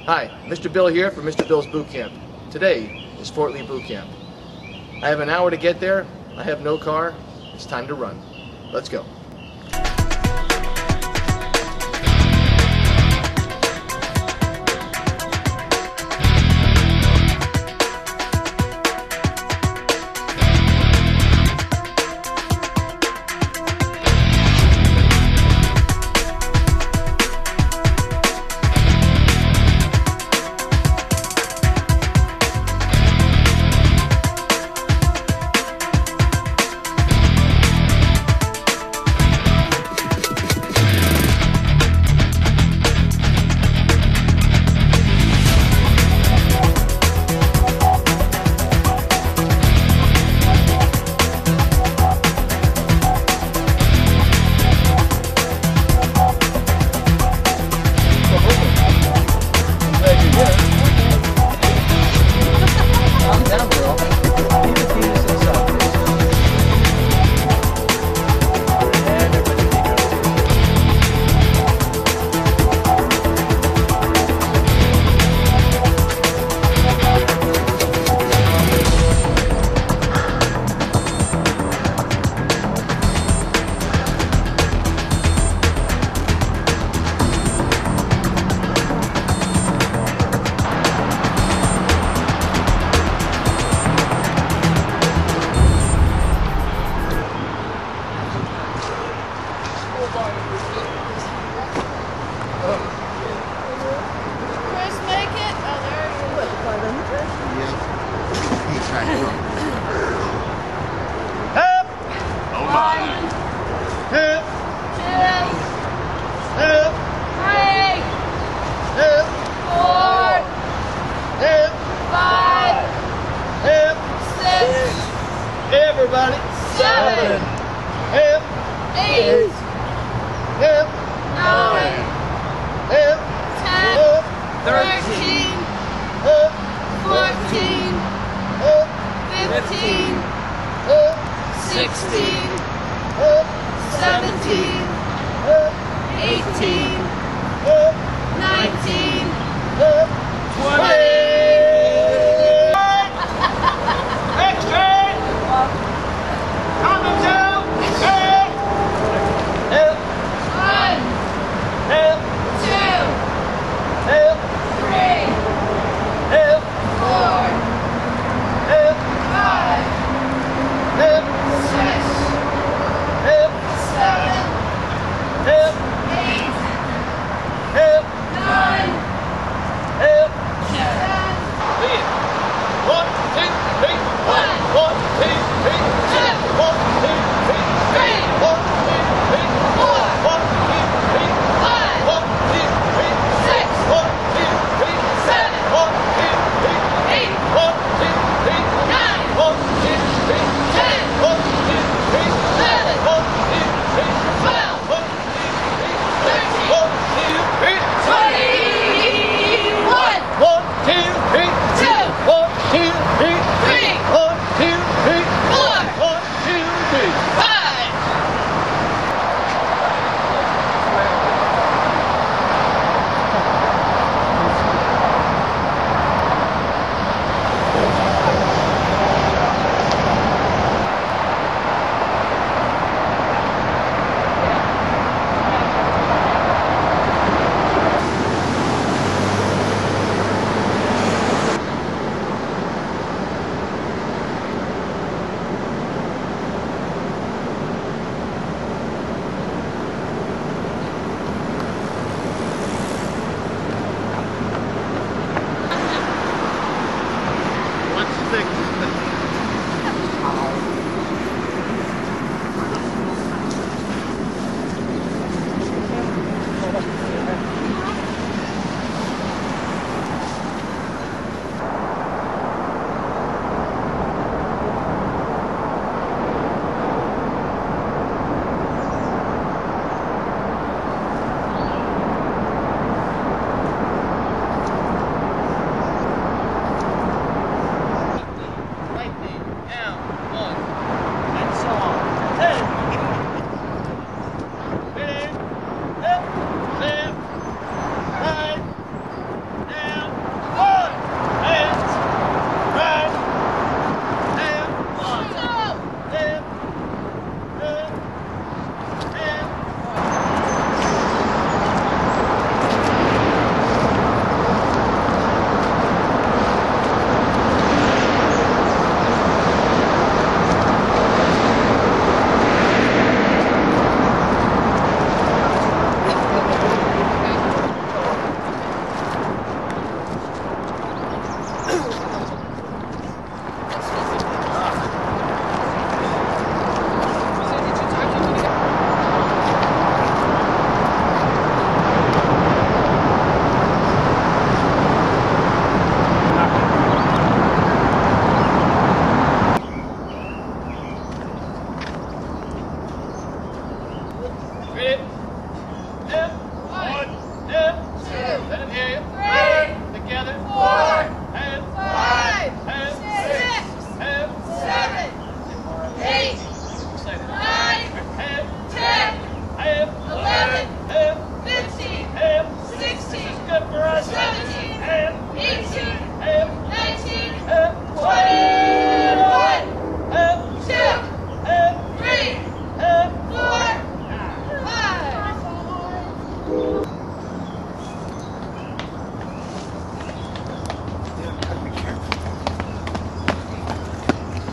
Hi, Mr. Bill here for Mr. Bill's Boot Camp. Today is Fort Lee Boot Camp. I have an hour to get there. I have no car. It's time to run. Let's go. Chris, make it? Oh, there you go. Yeah. He's right here. Hip! Oh my. Hip! 2, Hip! 3, Hip! 4, Hip! 5, Hip! 6, Everybody! 7, Hip! 8, Hip! 9, Hip! 10, Hip! 13, Hip! 14, Hip! 15, Hip! 16, Hip! 17, Hip! 18, Hip! 19, Hip! 20. Coming down! Hip! Hip! 1, Hip! 2, Hip! 3, Hip! 4, Hip! 5, Hip! 6,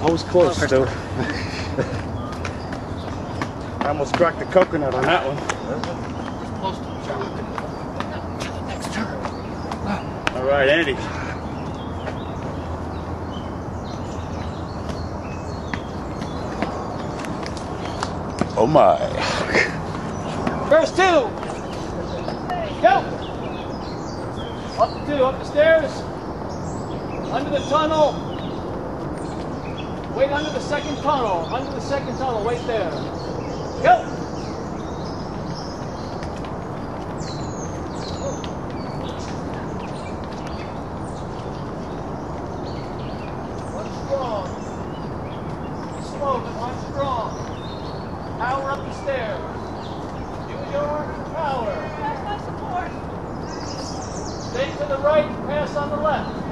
I was close, too. I almost cracked the coconut on that one. All right, Andy. Oh my. First two. Go. Up the two, up the stairs. Under the tunnel. Wait under the second tunnel. Under the second tunnel, wait there. Go. One strong. Slow, but one strong. Power up the stairs. Use your power. That's my support. Stay to the right, pass on the left.